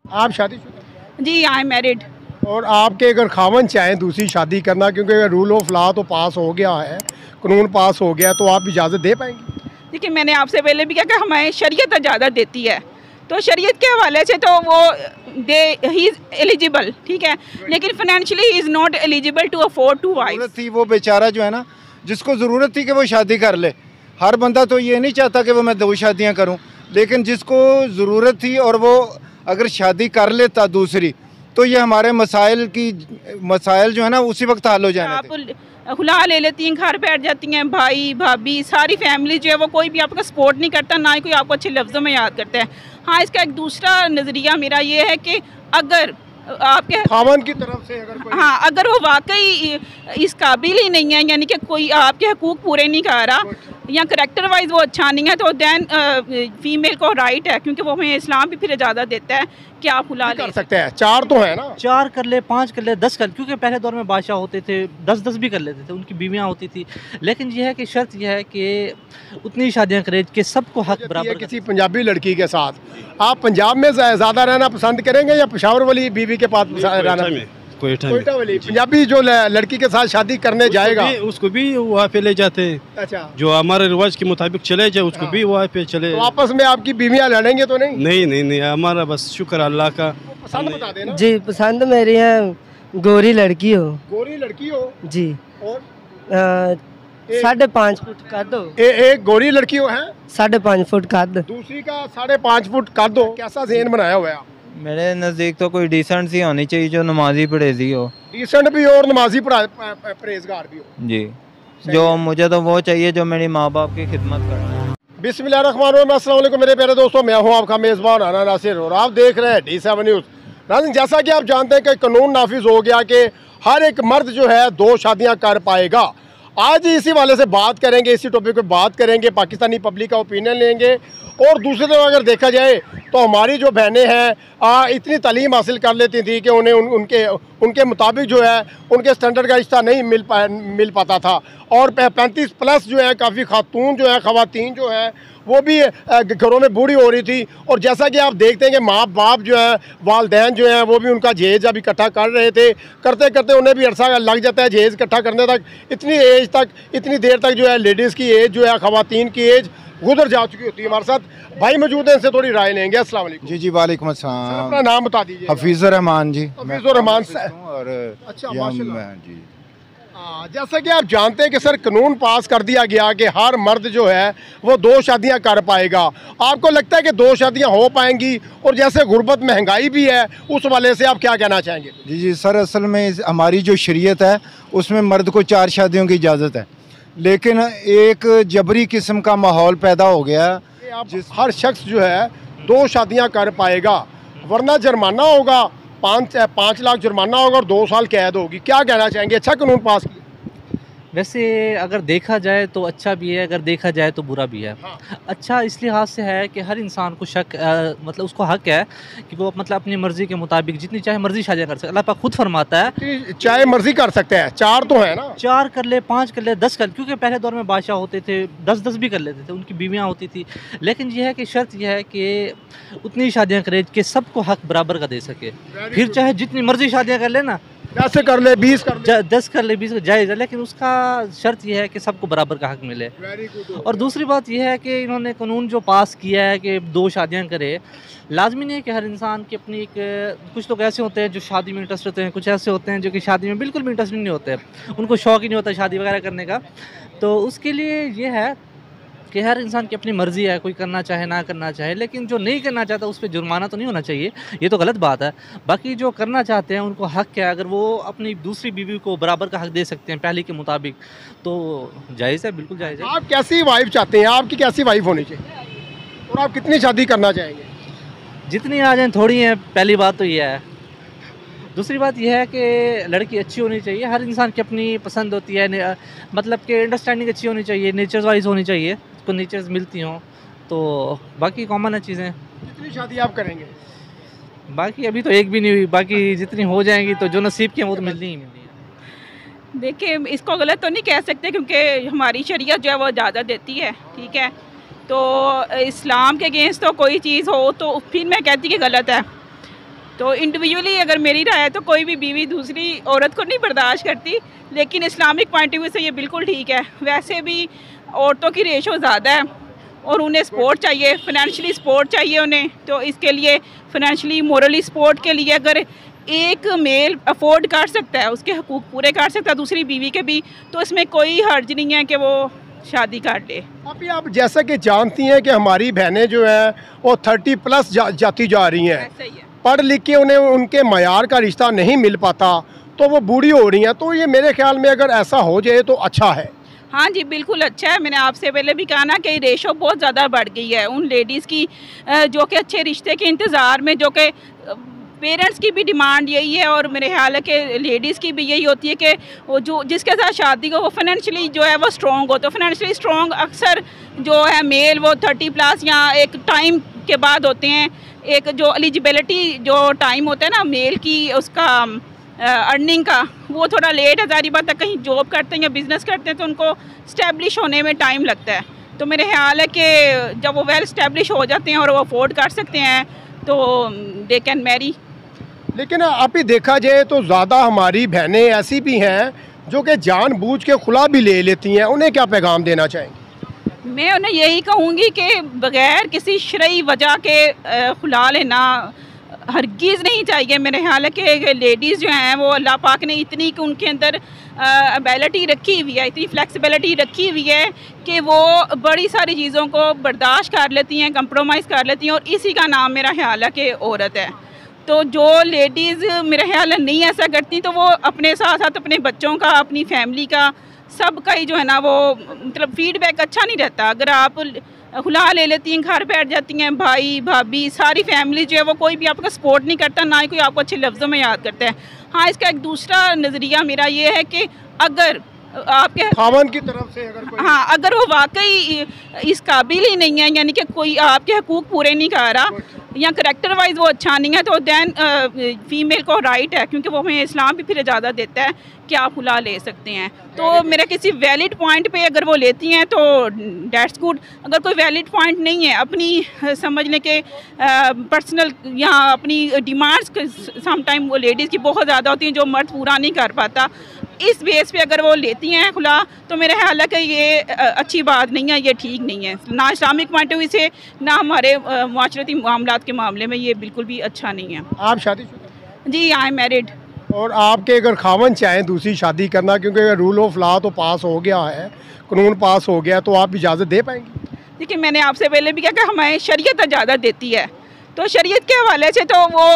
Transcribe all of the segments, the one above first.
आप शादीशुदा? जी, आई एम मैरिड। और आपके अगर खावन चाहें दूसरी शादी करना, क्योंकि अगर रूल ऑफ लॉ तो पास हो गया है, कानून पास हो गया, तो आप इजाज़त दे पाएंगे? देखिए, मैंने आपसे पहले भी कहा कि हमें शरीयत इजाज़त देती है, तो शरीयत के हवाले से तो वो ही इज़ एलिजिबल, ठीक है, लेकिन financially he is not eligible to afford two wife. ज़रूरत थी वो बेचारा जो है ना, जिसको ज़रूरत थी कि वो शादी कर ले। हर बंदा तो ये नहीं चाहता कि वो मैं 2 शादियां करूं, लेकिन जिसको ज़रूरत थी और वो अगर शादी कर लेता दूसरी, तो ये हमारे मसाइल जो है ना उसी वक्त हल हो जाने थे। आप खुला ले लेती हैं, घर बैठ जाती हैं, भाई भाभी सारी फैमिली जो है वो कोई भी आपका सपोर्ट नहीं करता, ना ही कोई आपको अच्छे लफ्ज़ों में याद करता है। हाँ, इसका एक दूसरा नज़रिया मेरा ये है कि अगर आपके खावन की तरफ से अगर कोई हाँ, अगर वो वाकई इस काबिल ही नहीं है, यानी कि कोई आपके हकूक़ पूरे नहीं कर रहा या करैक्टर वाइज वो अच्छा नहीं है, तो दैन फीमेल को राइट है, क्योंकि वो हमें इस्लाम भी फिर इजाज़त देता है कि आप खुला कर सकते हैं। 4 तो है ना, 4 कर ले, 5 कर ले, 10 कर, क्योंकि पहले दौर में बादशाह होते थे 10-10 भी कर लेते थे, उनकी बीवियाँ होती थी। लेकिन यह है कि शर्त यह है कि उतनी शादियाँ करें कि सबको हक बराबर। किसी पंजाबी लड़की के साथ आप पंजाब में ज़्यादा रहना पसंद करेंगे या पेशावर वाली बीवी के पास रहना? कोयटा वाली पंजाबी जो लड़की के साथ शादी करने जाएगा उसको भी वहाँ पे ले जाते हैं। अच्छा, जो हमारे रिवाज के मुताबिक चले जाए उसको भी वहाँ पे चले। तो आपस में आपकी बीवियाँ लड़ेंगे तो नहीं? नहीं, हमारा बस शुक्र अल्लाह का। पसंद बता देना जी। पसंद मेरी है गोरी लड़की हो। गोरी लड़की हो जी। और 5.5 फुट कर दो। एक गोरी लड़की हो है, 5.5 फुट कर दो। दूसरी का 5.5 फुट कर दो। कैसा ज़हन बनाया हुआ है? मेरे नज़दीक तो कोई डिसेंट सी होनी चाहिए, जो नमाजी परहेज़ी हो। डिसेंट भी हो और नमाजी परहेज़गार भी हो जी। जो मुझे तो वो चाहिए जो मेरी माँ बाप की खिदमत करे। बिस्मिल्लाहिर्रहमानिर्रहीम। अस्सलाम वालेकुम मेरे प्यारे दोस्तों, मैं हूं आपका मेज़बान आना नासिर और आप देख रहे हैं D7 न्यूज़। नाज़रीन, जैसा कि आप जानते हैं कि कानून नाफिज हो गया कि हर एक मर्द जो है 2 शादियां कर पाएगा। आज इसी वाले से बात करेंगे, इसी टॉपिक पे बात करेंगे, पाकिस्तानी पब्लिक का ओपिनियन लेंगे। और दूसरी तरफ अगर देखा जाए तो हमारी जो बहनें हैं इतनी तालीम हासिल कर लेती थी कि उन्हें उनके मुताबिक जो है उनके स्टैंडर्ड का रिश्ता नहीं मिल पाता था। और 35 प्लस जो है काफ़ी खातून जो है, ख़वातीन जो है वो भी घरों में बूढ़ी हो रही थी। और जैसा कि आप देखते हैं कि माँ बाप जो है, वालदैन जो हैं, वो भी उनका जहेज़ अब इकट्ठा कर रहे थे। करते करते उन्हें भी अरसा लग जाता है जहेज़ इकट्ठा करने तक। इतनी देर तक जो है लेडीज़ की एज जो है, ख़वातीन की एज गुजर जा चुकी होती है। हमारे साथ भाई मौजूद हैं, इनसे थोड़ी राय लेंगे। अस्सलाम वालेकुम। जी जी, वालेकुम अस्सलाम। अपना नाम बता दीजिए। हफीज़ुर रहमान जी। हफीज़ुर रहमान और अच्छा, माशाल्लाह जी। जैसा कि आप जानते हैं कि सर कानून पास कर दिया गया कि हर मर्द जो है वो 2 शादियां कर पाएगा। आपको लगता है कि 2 शादियां हो पाएंगी? और जैसे गुर्बत महंगाई भी है, उस वाले से आप क्या कहना चाहेंगे? जी सर, असल में हमारी जो शरीयत है उसमें मर्द को 4 शादियों की इजाज़त है, लेकिन एक जबरी किस्म का माहौल पैदा हो गया। हर शख्स जो है 2 शादियां कर पाएगा, वरना जुर्माना होगा, 5 लाख जुर्माना होगा और 2 साल कैद होगी। क्या कहना चाहेंगे? अच्छा कानून पास किया? वैसे अगर देखा जाए तो अच्छा भी है, अगर देखा जाए तो बुरा भी है। हाँ। अच्छा इस लिहाज से है कि हर इंसान को मतलब उसको हक है कि वो मतलब अपनी मर्ज़ी के मुताबिक जितनी चाहे मर्ज़ी शादियाँ कर सकते। अल्लाह पाक खुद फरमाता है चाहे मर्जी कर सकते हैं। 4 तो है ना, 4 कर ले, 5 कर ले, 10 कर, क्योंकि पहले दौर में बादशाह होते थे 10-10 भी कर लेते थे, उनकी बीवियाँ होती थी। लेकिन यह है कि शर्त यह है कि उतनी शादियाँ करें कि सबको हक बराबर का दे सके। फिर चाहे जितनी मर्ज़ी शादियाँ कर लेना, 10 कर ले, 20 कर ले, 10 कर ले, 20 जायज़ है, लेकिन उसका शर्त यह है कि सबको बराबर का हक मिले। और दूसरी बात यह है कि इन्होंने कानून जो पास किया है कि 2 शादियां करे, लाजमी नहीं है कि हर इंसान की अपनी कुछ लोग ऐसे होते हैं जो शादी में इंटरेस्ट होते हैं, कुछ ऐसे होते हैं जो कि शादी में बिल्कुल भी इंटरेस्ट नहीं होते, उनको शौक़ ही नहीं होता शादी वगैरह करने का। तो उसके लिए ये है कि हर इंसान की अपनी मर्ज़ी है, कोई करना चाहे ना करना चाहे, लेकिन जो नहीं करना चाहता उस पर जुर्माना तो नहीं होना चाहिए, ये तो गलत बात है। बाकी जो करना चाहते हैं उनको हक है, अगर वो अपनी दूसरी बीवी को बराबर का हक दे सकते हैं पहले के मुताबिक तो जायज़ है, बिल्कुल जायज़ है। आप कैसी वाइफ चाहते हैं? आपकी कैसी वाइफ होनी चाहिए और आप कितनी शादी करना चाहेंगे? जितनी आ जाए थोड़ी हैं, पहली बात तो यह है। दूसरी बात यह है कि लड़की अच्छी होनी चाहिए, हर इंसान की अपनी पसंद होती है, मतलब कि अंडरस्टैंडिंग अच्छी होनी चाहिए, नेचर वाइज होनी चाहिए, उसको नेचर्स मिलती हों, तो बाकी कॉमन है चीज़ें। कितनी शादी आप करेंगे? बाकी अभी तो एक भी नहीं हुई, बाकी जितनी हो जाएंगी तो जो नसीब की है वो तो मिलनी ही मिलनी है। देखिए, इसको गलत तो नहीं कह सकते क्योंकि हमारी शरीयत जो है वो इजाज़त देती है, ठीक है। तो इस्लाम के अगेंस्ट तो कोई चीज़ हो तो फिर मैं कहती कि गलत है। तो इंडिविजुअली अगर मेरी राय है तो कोई भी बीवी दूसरी औरत को नहीं बर्दाश्त करती, लेकिन इस्लामिक पॉइंट ऑफ व्यू से ये बिल्कुल ठीक है। वैसे भी औरतों की रेशो ज़्यादा है और उन्हें सपोर्ट चाहिए, फाइनेंशियली सपोर्ट चाहिए उन्हें। तो इसके लिए फाइनेंशियली मोरली सपोर्ट के लिए अगर एक मेल अफोर्ड कर सकता है, उसके हकूक़ पूरे कर सकता है दूसरी बीवी के भी, तो इसमें कोई हर्ज नहीं है कि वो शादी कर ले। अभी आप जैसा कि जानती हैं कि हमारी बहनें जो हैं वो 30+ जाती जा रही हैं, ऐसा ही है। पढ़ लिख के उन्हें उनके मयार का रिश्ता नहीं मिल पाता तो वो बूढ़ी हो रही हैं। तो ये मेरे ख्याल में अगर ऐसा हो जाए तो अच्छा है। हाँ जी, बिल्कुल अच्छा है। मैंने आपसे पहले भी कहा ना कि रेशो बहुत ज़्यादा बढ़ गई है उन लेडीज़ की जो कि अच्छे रिश्ते के इंतज़ार में, जो कि पेरेंट्स की भी डिमांड यही है और मेरे ख्याल है कि लेडीज़ की भी यही होती है कि वो जो जिसके साथ शादी हो वो फाइनेंशियली जो है वो स्ट्रॉन्ग हो। तो फाइनेंशियली स्ट्रॉन्ग अक्सर जो है मेल वो 30+ या एक टाइम के बाद होते हैं। एक जो एलिजिबिलिटी जो टाइम होता है ना मेल की, उसका अर्निंग का, वो थोड़ा लेट है। ज़ाहिर बात है कहीं जॉब करते हैं या बिज़नेस करते हैं तो उनको स्टैब्लिश होने में टाइम लगता है। तो मेरे ख्याल है कि जब वो वेल स्टैब्लिश हो जाते हैं और वो अफोर्ड कर सकते हैं तो दे कैन मैरी। लेकिन अभी देखा जाए तो ज़्यादा हमारी बहनें ऐसी भी हैं जो कि जानबूझ के खुला भी ले लेती हैं, उन्हें क्या पैगाम देना चाहेंगे? मैं उन्हें यही कहूँगी कि बग़ैर किसी शरई वजह के खुला लेना हरगिज़ नहीं चाहिए। मेरे ख्याल है कि लेडीज़ जो हैं वो अल्लाह पाक ने इतनी कि उनके अंदर एबिलिटी रखी हुई है, इतनी फ्लेक्सिबिलिटी रखी हुई है कि वो बड़ी सारी चीज़ों को बर्दाश्त कर लेती हैं, कंप्रोमाइज़ कर लेती हैं, और इसी का नाम मेरा ख्याल है कि औरत है। तो जो लेडीज़ मेरा ख्याल है नहीं ऐसा करती तो वो अपने साथ साथ अपने बच्चों का, अपनी फैमिली का, सब का ही जो है ना वो मतलब फीडबैक अच्छा नहीं रहता। अगर आप खुला ले लेती हैं, घर बैठ जाती हैं, भाई भाभी सारी फैमिली जो है वो कोई भी आपका सपोर्ट नहीं करता, ना ही कोई आपको अच्छे लफ्ज़ों में याद करता है। हाँ, इसका एक दूसरा नज़रिया मेरा ये है कि अगर आपके खावन की तरफ से अगर कोई हाँ, अगर वो वाकई इस काबिल ही नहीं है, यानी कि कोई आपके हकूक़ पूरे नहीं कर रहा या करैक्टर वाइज वो अच्छा नहीं है, तो दैन फीमेल को राइट है, क्योंकि वो हमें इस्लाम भी फिर इजाज़त देता है कि आप खुला ले सकते हैं। तो मेरा किसी वैलिड पॉइंट पे अगर वो लेती हैं तो डेट्स गुड। अगर कोई वैलिड पॉइंट नहीं है, अपनी समझने के पर्सनल या अपनी डिमांड्स समटाइम वो लेडीज़ की बहुत ज़्यादा होती हैं जो मर्द पूरा नहीं कर पाता, इस बेस पे अगर वो लेती हैं खुला, तो मेरा ख्याल है कि ये अच्छी बात नहीं है, ये ठीक नहीं है, ना इस्लामिक पॉइंट ऑफ व्यू से, ना हमारे माशरती मामलात के मामले में ये बिल्कुल भी अच्छा नहीं है। आप शादीशुदा? जी, आई एम मैरिड। और आपके अगर खावन चाहें दूसरी शादी करना, क्योंकि अगर रूल ऑफ लॉ तो पास हो गया है, कानून पास हो गया, तो आप इजाज़त दे पाएंगी? देखिए, मैंने आपसे पहले भी कहा कि हमें शरीयत इजाज़त देती है, तो शरीयत के हवाले से तो वो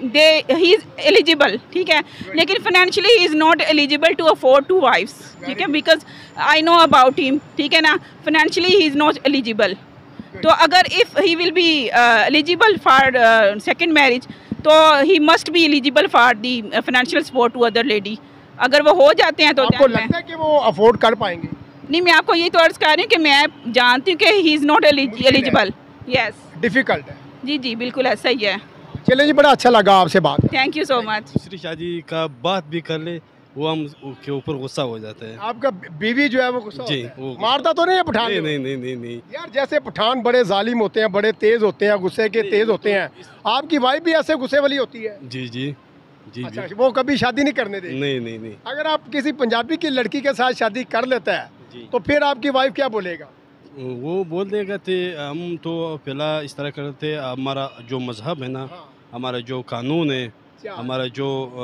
ही इज़ एलिजिबल, ठीक है, लेकिन financially he is not eligible to afford 2 wives, ठीक है, because I know about him, ठीक है ना, financially he is not eligible. तो अगर if he will be eligible for second marriage, तो he must be eligible for the financial support to other lady. अगर वो हो जाते हैं तो आपको लगता है कि वो अफोर्ड कर पाएंगे? नहीं, मैं आपको ये तो अर्ज़ कर रही हूँ कि मैं जानती हूँ कि he is not eligible. Yes, difficult है। जी जी, बिल्कुल ऐसा ही है। चलिए जी, बड़ा अच्छा लगा आपसे बात। Thank you so much. दूसरी शादी का बात भी कर ले वो हम के ऊपर गुस्सा हो जाता है। आपका बीवी जो है वो गुस्सा जी, होता है? वो मारता तो नहीं है पठान? नहीं नहीं नहीं नहीं नहीं। यार, जैसे पठान बड़े जालिम होते हैं, बड़े तेज होते हैं, गुस्से के तेज होते हैं, आपकी वाइफ भी ऐसे गुस्से वाली होती है? जी जी जी अच्छा, जी। वो कभी शादी नहीं करने देती? नहीं नहीं नहीं। अगर आप किसी पंजाबी की लड़की के साथ शादी कर लेता है जी। तो फिर आपकी वाइफ क्या बोलेगा? वो बोल देगा थे हम तो पहला इस तरह करते, हमारा जो मज़हब है ना, हाँ। हमारा जो कानून है, क्या? हमारा जो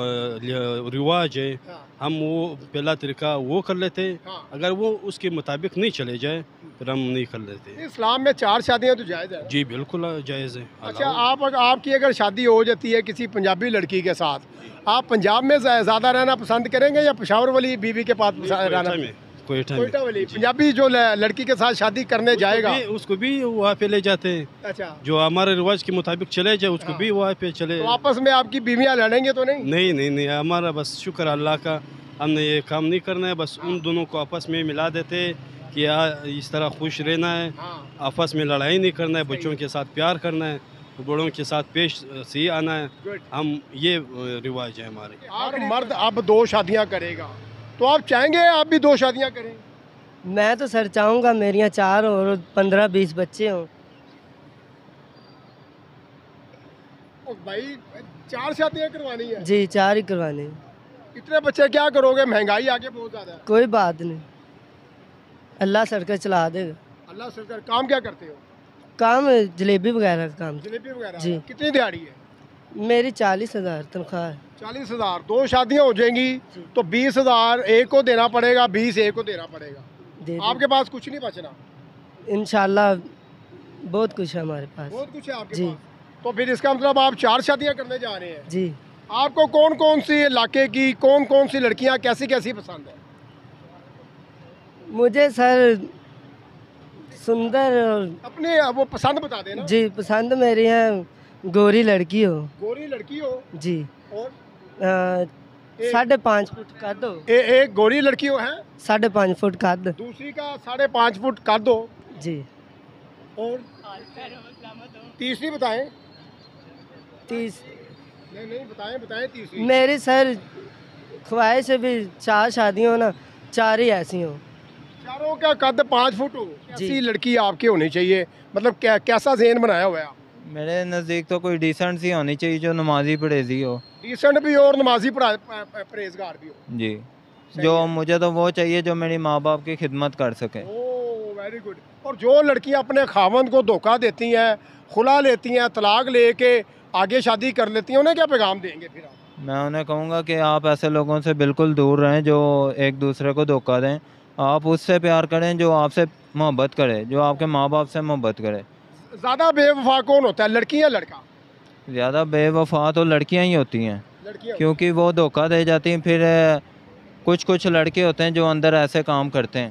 रिवाज है, हाँ। हम वो पहला तरीका वो कर लेते। हाँ। अगर वो उसके मुताबिक नहीं चले जाए फिर हम नहीं कर लेते। इस्लाम में 4 शादियां तो जायज़ है। जी बिल्कुल जायज़ है। अच्छा, आपकी अगर शादी हो जाती है किसी पंजाबी लड़की के साथ, आप पंजाब में ज़्यादा रहना पसंद करेंगे या पेशावर वाली बीवी के पास रहना? कोयटा कोयटा वाली में पंजाबी जो लड़की के साथ शादी करने जाएगा, उसको भी वहाँ पे ले जाते हैं। अच्छा, जो हमारे रिवाज के मुताबिक चले जाए उसको भी वहाँ पे चले। तो आपस में आपकी बीवियाँ लड़ेंगे तो नहीं? नहीं नहीं नहीं, हमारा बस शुक्र अल्लाह का, हमने ये काम नहीं करना है। बस उन दोनों को आपस में मिला देते कि इस तरह खुश रहना है, आपस में लड़ाई नहीं करना है, बच्चों के साथ प्यार करना है, बड़ों के साथ पेश सी आना है। हम ये रिवाज है हमारे। अगर मर्द अब 2 शादियाँ करेगा तो आप चाहेंगे आप भी 2 शादियाँ करें? मैं तो सर चाहूँगा मेरियाँ 4 और 15-20 बच्चे हों। भाई 4 शादियां करवानी है? जी 4 ही करवाने। इतने बच्चे क्या करोगे, महंगाई आगे बहुत ज्यादा है। कोई बात नहीं, अल्लाह सरकार चला देगा। अल्लाह सरकार। काम क्या करते हो? काम जलेबी वगैरह का काम। जलेबी वगैरह? जी। कितनी दिहाड़ी है? मेरी 40,000 तनख्वाह है। 40,000। 2 शादियां हो जाएंगी तो 20,000 एक को देना पड़ेगा, 20 एक को देना पड़ेगा। दे आपके पास कुछ नहीं बचना? इंशाल्लाह बहुत कुछ है हमारे पास। बहुत कुछ है आपके जी। पास। तो फिर इसका मतलब आप 4 शादियां करने जा रहे हैं? जी। आपको कौन कौन सी इलाके की कौन कौन सी लड़कियां कैसी कैसी पसंद है? मुझे सर सुंदर और अपने वो पसंद बता देना। जी पसंद मेरी है गोरी लड़की हो। गोरी लड़की हो? जी। और 5.5 फुट कद हो। एक गोरी लड़की हो है? 5.5 फुट कद। दूसरी का 5.5 फुट कद हो। जी। और तीसरी बताएं। 30 नहीं बताएं बताएं तीसरी। मेरी सर ख्वाहिश है भी 4 शादियाँ हो ना, 4 ही ऐसी हो। चारों का कद 5 फुट हो। जी। ऐसी लड़की आपकी होनी चाहिए। मतलब कैसा ज़हन बनाया हुआ है आप? मेरे नज़दीक तो कोई डिसेंट सी होनी चाहिए जो नमाजी परहेजी हो। डिसेंट भी हो और नमाजी परहेजगार भी हो। जी। जो मुझे तो वो चाहिए जो मेरी माँ बाप की खिदमत कर सके। Oh very good. और जो लड़कियां अपने खावंद को धोखा देती हैं, खुला लेती हैं, तलाक लेके आगे शादी कर लेती हैं, उन्हें क्या पैगाम देंगे फिर आप? मैं उन्हें कहूँगा कि आप ऐसे लोगों से बिल्कुल दूर रहें जो एक दूसरे को धोखा दें। आप उससे प्यार करें जो आपसे मोहब्बत करे, जो आपके माँ बाप से मोहब्बत करे। ज़्यादा बेवफा कौन होता है, लड़की या लड़का? ज़्यादा बेवफा तो लड़कियां ही होती हैं, लड़कियां। क्योंकि वो धोखा दे जाती हैं। फिर कुछ कुछ लड़के होते हैं जो अंदर ऐसे काम करते हैं